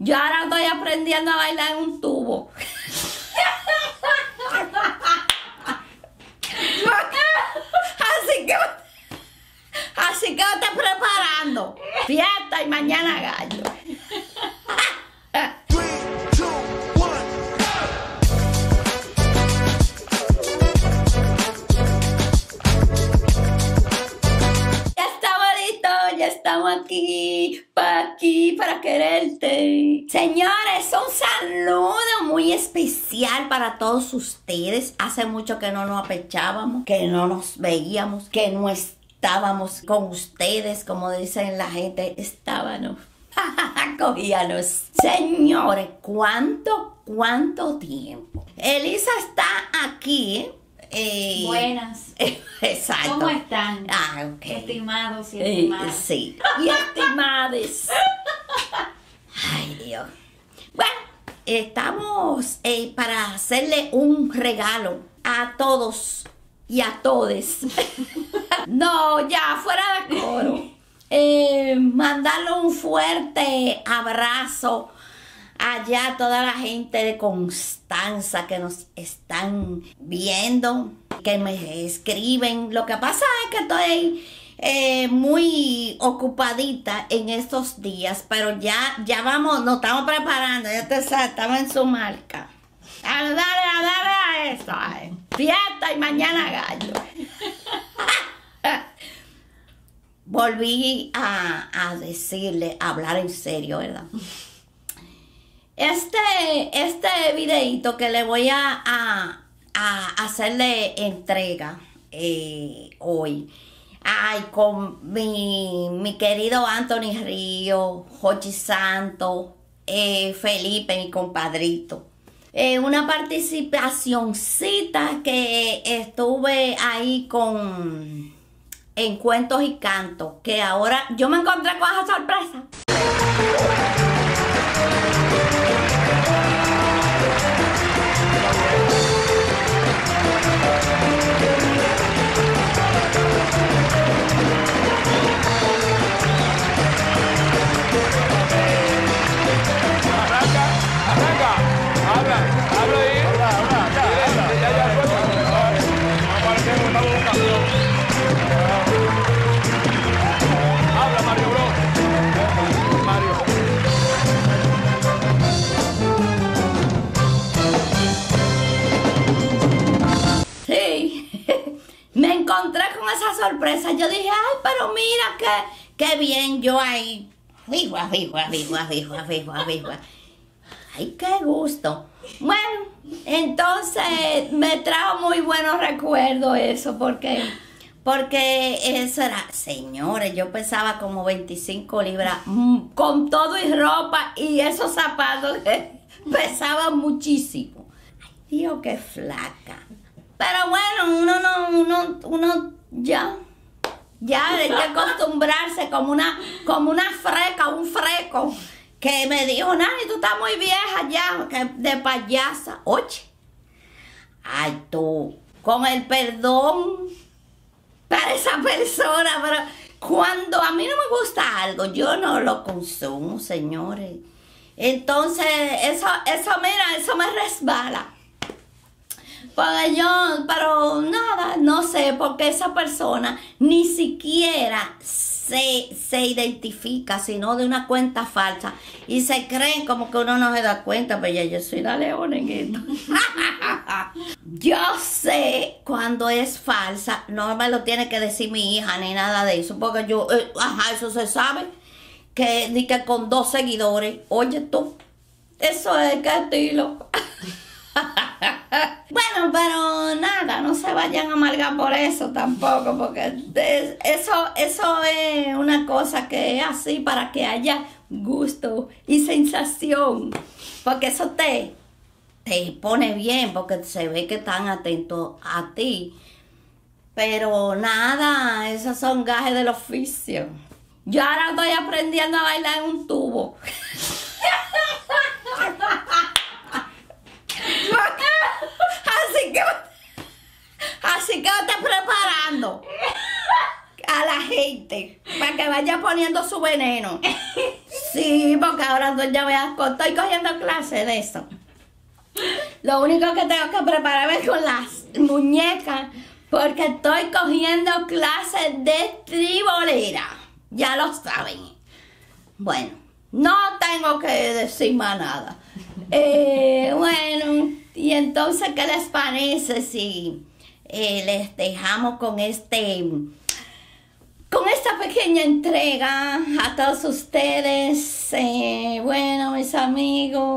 Yo ahora estoy aprendiendo a bailar en un tubo. Así que te preparando. Fiesta y mañana gallo. Ya estamos aquí para quererte. Señores, un saludo muy especial para todos ustedes. Hace mucho que no nos apechábamos, que no nos veíamos, que no estábamos con ustedes, como dicen la gente, estábamos. Cogíanos. Señores, ¿cuánto tiempo? Elisa está aquí. Buenas. Exacto. ¿Cómo están? Okay. Estimados y estimadas. Sí. Y estimades. Ay, Dios. Bueno, estamos para hacerle un regalo a todos y a todes. No, ya, fuera de coro. Mandarle un fuerte abrazo allá a toda la gente de Constanza que nos están viendo, que me escriben. Lo que pasa es que estoy muy ocupadita en estos días, pero ya vamos, nos estamos preparando, ya te sabes, estamos en su marca. Dale a eso. Fiesta y mañana gallo. Volví a decirle, a hablar en serio, ¿verdad? Este videito que le voy a hacerle entrega hoy. Ay, con mi querido Anthony Río, Jochi Santo, Felipe, mi compadrito. Una participacioncita que estuve ahí en Cuentos y Cantos, que ahora yo me encontré con esa sorpresa. Me encontré con esa sorpresa. Yo dije, ay, pero mira qué bien yo ahí. Ay, qué gusto. Bueno, entonces me trajo muy buenos recuerdos eso, porque eso era, señores, yo pesaba como 25 libras, con todo y ropa y esos zapatos pesaban muchísimo. Ay, Dios, qué flaca. Pero bueno, uno ya hay que acostumbrarse como una freca, un freco, que me dijo, Nani, tú estás muy vieja ya, que de payasa. Oye, ay, tú, con el perdón para esa persona, pero cuando a mí no me gusta algo, yo no lo consumo, señores. Entonces, eso me resbala. Pero nada, no sé, porque esa persona ni siquiera se identifica, sino de una cuenta falsa. Y se creen como que uno no se da cuenta, pero ya yo soy la leona en esto. Yo sé cuando es falsa, no me lo tiene que decir mi hija ni nada de eso, porque yo, eso se sabe, ni que con 2 seguidores, oye tú, eso es que estilo. Bueno, pero nada, no se vayan a amargar por eso tampoco, porque eso es una cosa que es así para que haya gusto y sensación, porque eso te pone bien, porque se ve que están atentos a ti. Pero nada, esos son gajes del oficio. Yo ahora estoy aprendiendo a bailar en un tubo. Así que te preparando a la gente para que vaya poniendo su veneno. Sí, porque ahora ya estoy cogiendo clases de eso. Lo único que tengo que prepararme es con las muñecas, porque estoy cogiendo clases de tribolera. Ya lo saben. Bueno, no tengo que decir más nada. Bueno, y entonces, ¿qué les parece si les dejamos con esta pequeña entrega a todos ustedes? Bueno, mis amigos,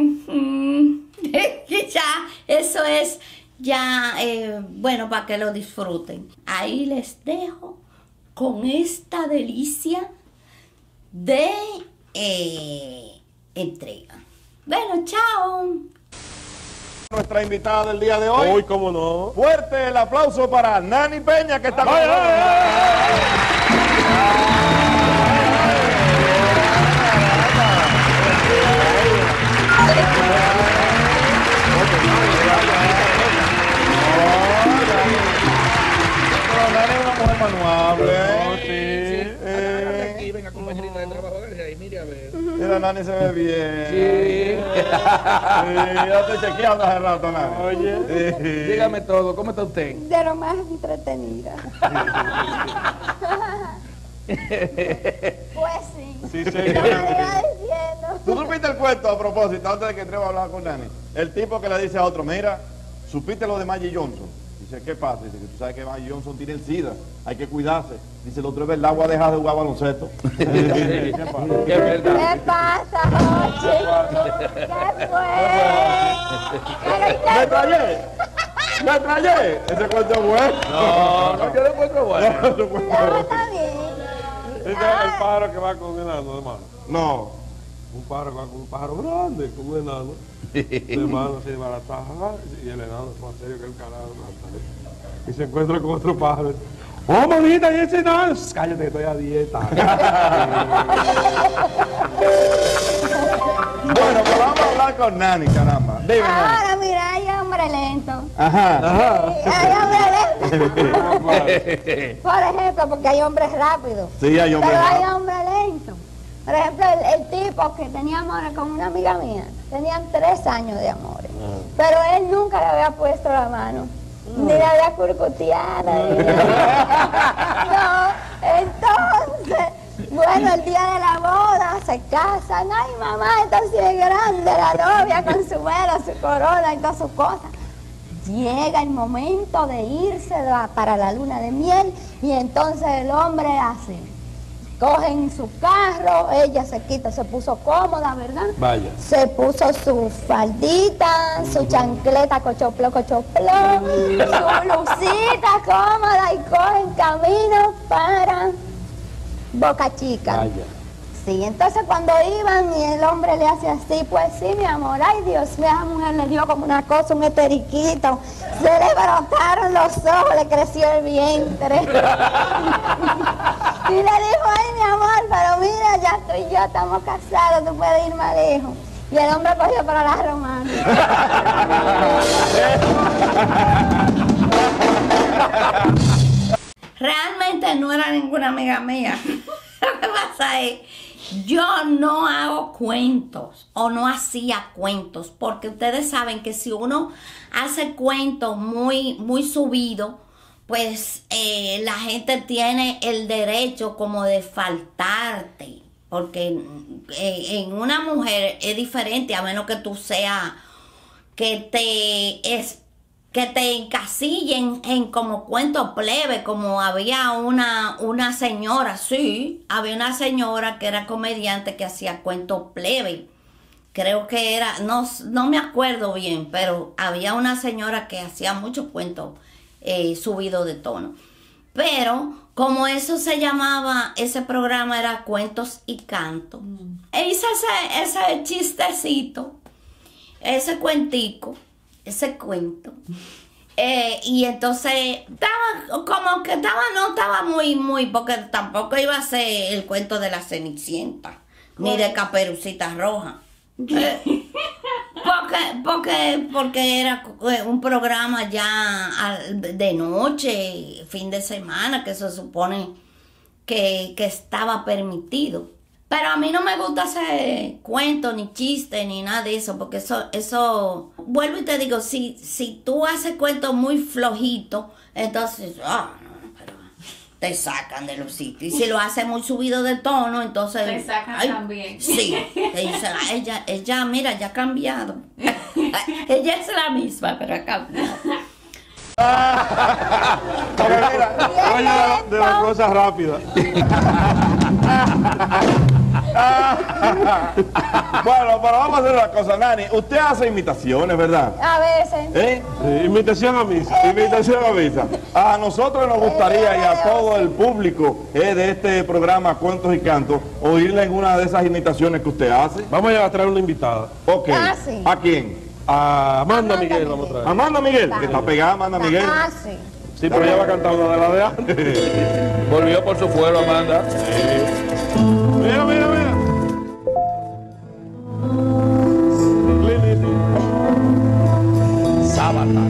ya, eso es ya, bueno, para que lo disfruten. Ahí les dejo con esta delicia de entrega. Bueno, chao. Nuestra invitada del día de hoy. Uy, cómo no. Fuerte el aplauso para Nani Peña, que está con ¡Ay, nosotros. Pero Nani es una mujer manuable. Aquí, venga, compañerita de trabajo, ahí, mire a ver. Mira, Nani se ve bien. Sí. Ya estoy chequeando hace rato, Nani. Oye, dígame todo, ¿cómo está usted? De lo más entretenida. Pues sí. Sí, ¿Qué me señor. iba diciendo? ¿Tú supiste el cuento a propósito, antes de que entremos a hablar con Nani? El tipo que le dice a otro, mira, ¿supiste lo de Maggie Johnson? Dice, ¿qué pasa? Dice, que tú sabes que Maggie Johnson tiene el SIDA, hay que cuidarse. Dice, el otro es verdad, voy a dejar de jugar baloncesto. ¿Qué pasa? Es verdad. ¿Qué pasa, Jochi? ¿Qué fue? ¡Me trayé! ¡Me trayé! Ese cuento es bueno. No, yo lo encuentro bueno. Ese cuento es No, bueno. está bien. Este es el pájaro que va con un enano, hermano. No. Un pájaro que va con un pájaro grande, con un enano. El hermano se va a la taja y el enano es más serio que el carajo. Y se encuentra con otro pájaro. ¡Oh, mamita! ¿Y ese enano? Cállate, estoy a dieta. Bueno, pues vamos a hablar con Nani, caramba. Dime, Nani. Ahora, mira, hay hombre lento. Ajá. Sí, hay hombre lento. Por ejemplo, porque hay hombres rápidos. Sí, hay hombres Pero hay rápidos. hombre lento. Por ejemplo, el tipo que tenía amores con una amiga mía, tenían 3 años de amores. Pero él nunca le había puesto la mano. Ni le había curcuteado. No, entonces, bueno, el día de la boda se casan. Ay, mamá, está así de grande la novia con su vela, su corona y todas sus cosas. Llega el momento de irse para la luna de miel y entonces el hombre hace. Cogen su carro, ella se quita, se puso cómoda, ¿verdad? Vaya. Se puso su faldita, su chancleta cochopló, su blusita cómoda y cogen camino para Boca Chica. Vaya. Sí, entonces cuando iban y el hombre le hace así, pues sí, mi amor, ay Dios mío, esa mujer le dio como una cosa, un esteriquito, se le brotaron los ojos, le creció el vientre. Y le dijo, ay mi amor, pero mira, ya tú y yo estamos casados, tú puedes ir más lejos. Y el hombre cogió para la romana. Realmente no era ninguna amiga mía. Lo que pasa es, yo no hago cuentos o no hacía cuentos, porque ustedes saben que si uno hace cuentos muy subidos, pues la gente tiene el derecho como de faltarte, porque en una mujer es diferente, a menos que tú seas que te encasillen en como cuento plebe, como había una señora, sí, había una señora que era comediante que hacía cuentos plebe. Creo que era, no me acuerdo bien, pero había una señora que hacía muchos cuentos subidos de tono. Pero como eso se llamaba, ese programa era Cuentos y Canto. E hice ese chistecito, ese cuentico, ese cuento. Y entonces estaba como que no estaba muy, porque tampoco iba a ser el cuento de la Cenicienta, ni de Caperucita Roja. Porque era un programa ya de noche, fin de semana, que se supone que estaba permitido. Pero a mí no me gusta hacer cuentos, ni chistes, ni nada de eso, porque eso, vuelvo y te digo, si tú haces cuentos muy flojitos, entonces, no, pero te sacan de los sitios. Y si lo haces muy subido de tono, entonces... Te sacan también. Sí, te dicen, ella, mira, ya ha cambiado. Ella es la misma, pero ha cambiado. Oye, de las cosas rápidas. Bueno, pero vamos a hacer una cosa, Nani. Usted hace imitaciones, ¿verdad? A veces. ¿Eh? Sí, invitación a misa. Invitación a misa. A nosotros nos gustaría y a todo el público de este programa Cuentos y Cantos oírle en una de esas imitaciones que usted hace. Vamos a traer una invitada. Ok. Ah, sí. ¿A quién? A Amanda Miguel vamos a traer. Amanda Miguel, que está pegada Amanda Miguel. Ah, sí. Sí, pero ella va a cantar una de las de antes. Volvió por su fuero, Amanda. Mira, mira, mira. Sábata.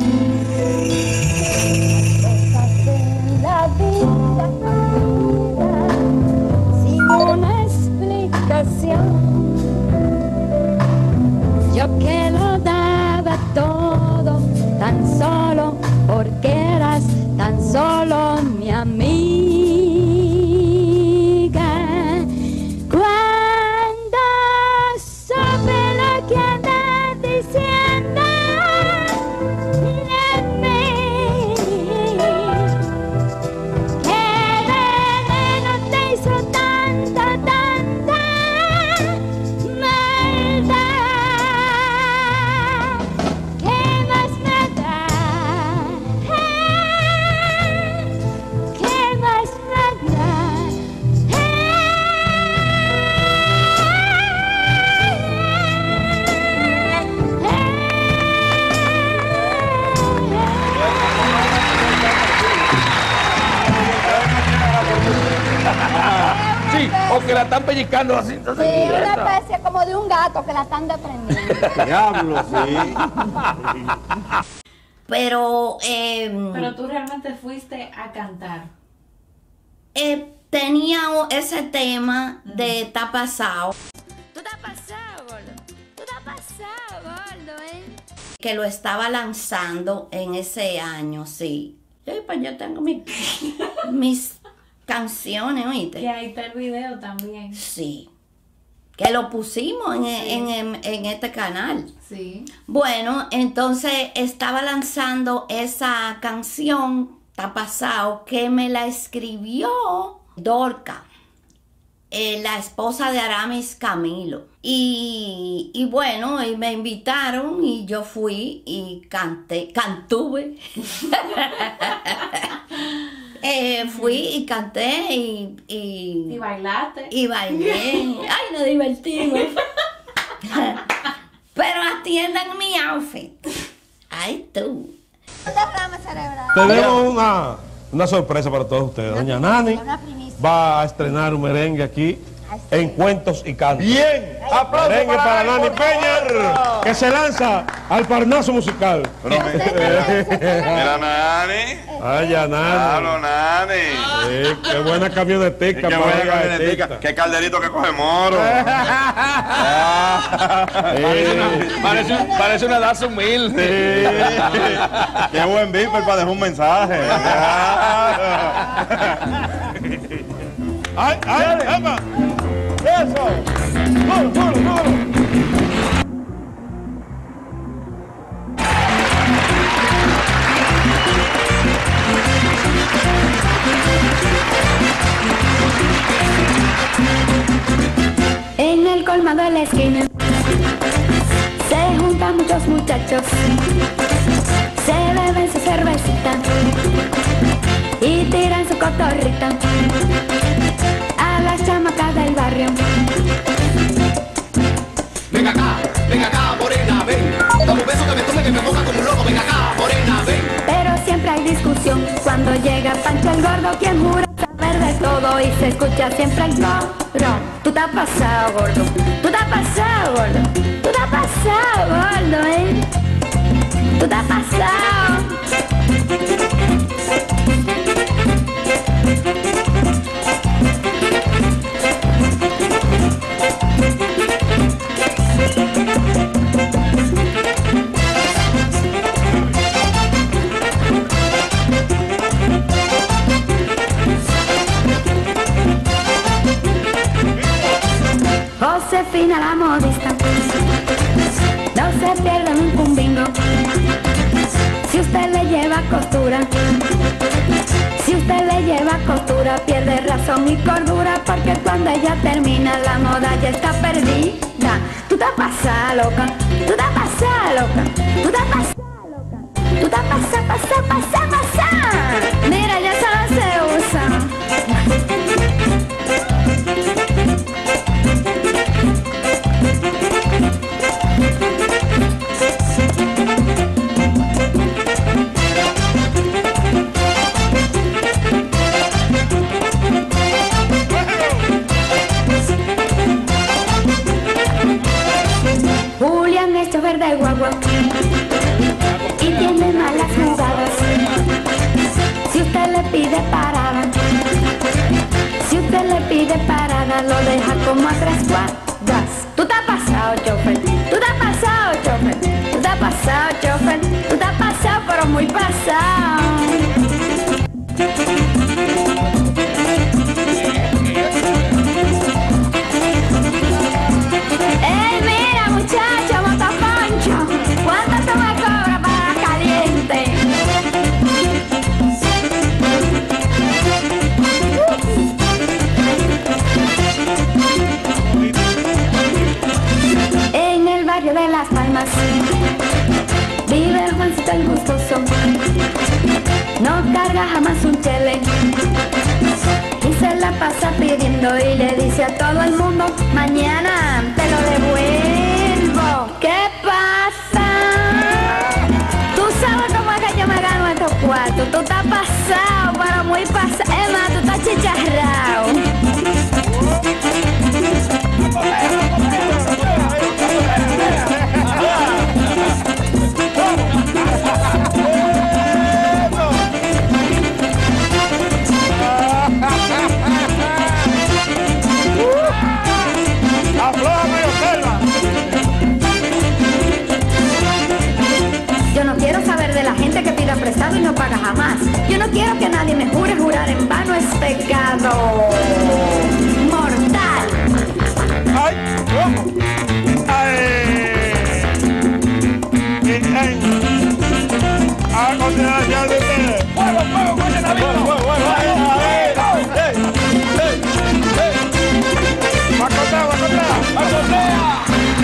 Cosas en la vida sin una explicación. Yo que lo daba todo tan solo porque eras tan solo mi amiga. Cuando supe lo que andas diciendo de mí, que veneno te hizo tanta maldad. ¿Qué más me da? ¿Qué más me da? Sí, o que la están pellizcando así. Entonces, Sí, una especie como de un gato que la están desprendiendo. Diablo, sí. Pero, Pero tú realmente fuiste a cantar. tenía ese tema de está pasado. Tú estás pasado, gordo. Tú estás pasado, gordo, que lo estaba lanzando en ese año, sí. Sí, pues yo tengo mis canciones, ¿oíste? Que ahí está el video también. Sí. Que lo pusimos en este canal. Sí. Bueno, entonces estaba lanzando esa canción, está pasado, que me la escribió Dorca, la esposa de Aramis Camilo. Y bueno, y me invitaron y yo fui y cantuve. Fui y canté Y bailaste. y bailé. Ay, nos divertimos. Pero atiendan mi outfit. Ay, tú. Derrame cerebral. Tenemos una sorpresa para todos ustedes. Doña Nani Una primicia. va a estrenar un merengue aquí en Cuentos y Cantos. Bien, aplausos Merengue para Nani por favor. Peña, que se lanza al Parnaso musical. Pero mira, Nani. Ay, ya Claro, Nani. Nani. Sí, qué buena camionetica. Qué buena camionetica. Qué calderito que coge moro. Parece una Datsun 1000. Qué buen viper para dejar un mensaje. ¡Ay, ay, epa! Eso. Duro, duro, duro. En el colmado de la esquina se juntan muchos muchachos, se beben su cervecita y tiran su cotorrita a las chamacas del barrio. Venga acá, morena, ven. Dame un beso que me tome, que me ponga como un loco. Venga acá, morena, ven. Pero siempre hay discusión cuando llega Pancho el Gordo, quien jura saber de todo y se escucha siempre el gordo. Tú te has pasado, gordo. Tú te has pasado, gordo. Tú te has pasado, gordo, Tú te has pasado. modista. No se pierda nunca un bingo. Si usted le lleva costura, si usted le lleva costura, pierde razón y cordura, porque cuando ella termina la moda ya está perdida. Tú te pasas loca, tú te pasas loca, tú te pasas loca, tú te pasas. Mira, ya solo se usa. Julián es chofer de guagua y tiene malas jugadas. Si usted le pide parada, si usted le pide parada, lo deja como a 3 cuadras. Tú te has pasado, chofer, tú te has pasado, chofer, tú te has pasado, chofer, tú te has pasado, pero muy pasado. ¡Ey, mira, muchacho, motoconcho! ¿Cuánto tú me cobras para la caliente? En el barrio de Las Palmas vive el Juancito el gustoso. No carga jamás un chele y se la pasa pidiendo y le dice a todo el mundo: mañana te lo devuelvo. ¿Qué pasa? Tú sabes cómo es que yo me gano estos cuartos. Tú estás pasado, pero muy pasado. Es más, tú estás chicharrao. Yo no quiero saber de la gente que pida prestado y no paga jamás. Yo no quiero que nadie me jure, jurar en vano es pecado mortal. ¡Ay! ¿Cómo? ¡Ay! ¡A continuación de ustedes! ¡Fuego, fuego, coche David! ¡Fuego, ¡Macotea, macotea! ¡Macotea!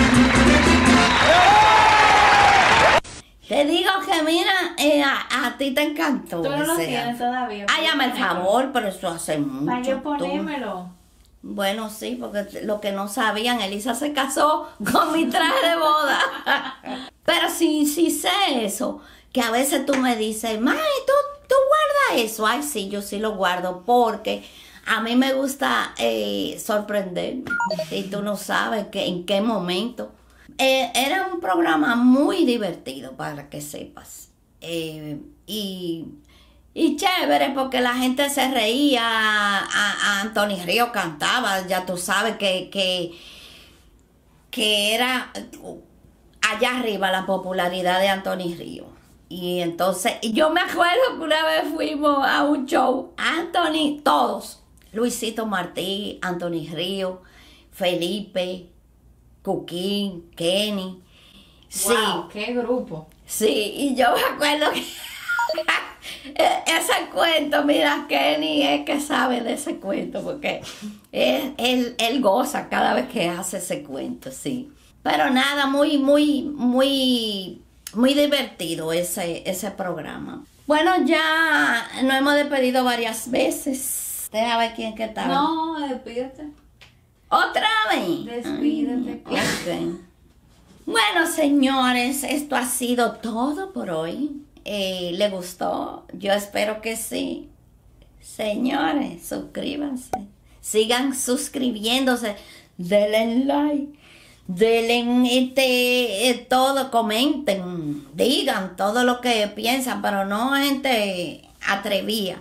Te digo que mira, a ti te encantó. Tú no lo ese. tienes todavía. Hágame el favor, pero eso hace mucho. Para yo tú. ponérmelo. Bueno, sí, porque lo que no sabían, Elisa se casó con mi traje de boda. Pero sí sé eso, que a veces tú me dices: mami, ¿tú guardas eso? Ay, sí, yo sí lo guardo, porque a mí me gusta sorprenderme. Y tú no sabes en qué momento. Era un programa muy divertido, para que sepas. Y chévere, porque la gente se reía, a Anthony Río cantaba, ya tú sabes que era allá arriba la popularidad de Anthony Río. Y entonces, yo me acuerdo que una vez fuimos a un show, Anthony, todos, Luisito Martí, Anthony Río, Felipe, Cuquín, Kenny. Sí. Wow, qué grupo. Sí, y yo me acuerdo que ese cuento, mira, Kenny es que sabe de ese cuento, porque él goza cada vez que hace ese cuento, sí. Pero nada, muy divertido ese programa. Bueno, ya nos hemos despedido varias veces. Deja ver quién que está. No, despídete. ¿Otra vez? Despídete. Ok. Bueno, señores, esto ha sido todo por hoy. ¿Le gustó? Yo espero que sí. Señores, suscríbanse. Sigan suscribiéndose. Denle like. Denle todo, comenten. Digan todo lo que piensan, pero no gente atrevida.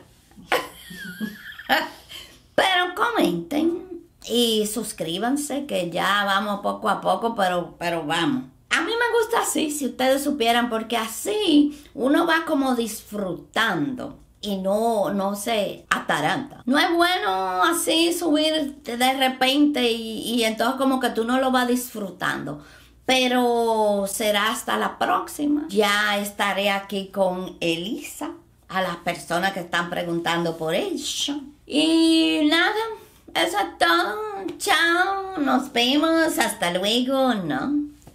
Pero comenten. Y suscríbanse, que ya vamos poco a poco, pero vamos. A mí me gusta así, si ustedes supieran, porque así uno va como disfrutando y no se ataranta. No es bueno así subir de repente y entonces como que tú no lo vas disfrutando. Pero será hasta la próxima. Ya estaré aquí con Elisa, a las personas que están preguntando por ella. Y nada, eso es todo. Chao, nos vemos, hasta luego, ¿no?